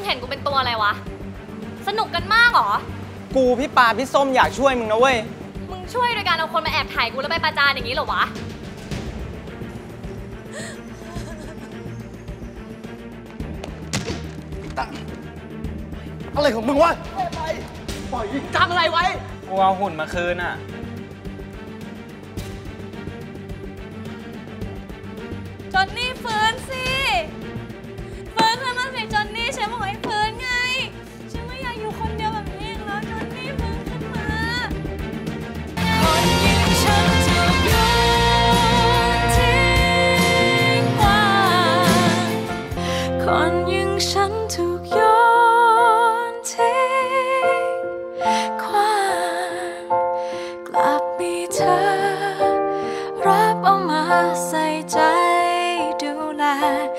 เห็นกูเป็นตัวอะไรวะสนุกกันมากเหรอกูพี่ปาพี่ส้มอยากช่วยมึงนะเว้ยมึงช่วยโดยการเอาคนมาแอบถ่ายกูแล้วไปประจานอย่างนี้เหรอวะอะไรของมึงวะปล่อยจำอะไรไว้กูเอาหุ่นมาคืนอ่ะจอนนี่ฟื้นสิฟื้นขึ้นมาสิจอนนี่ฉันบอกให้ฟื้นไงฉันไม่อยากอยู่คนเดียวแบบนี้แล้วจอนนี่ฟื้นขึ้นมาคนอย่างฉันถูกโยนทิ้งกว้างคนอย่างฉัน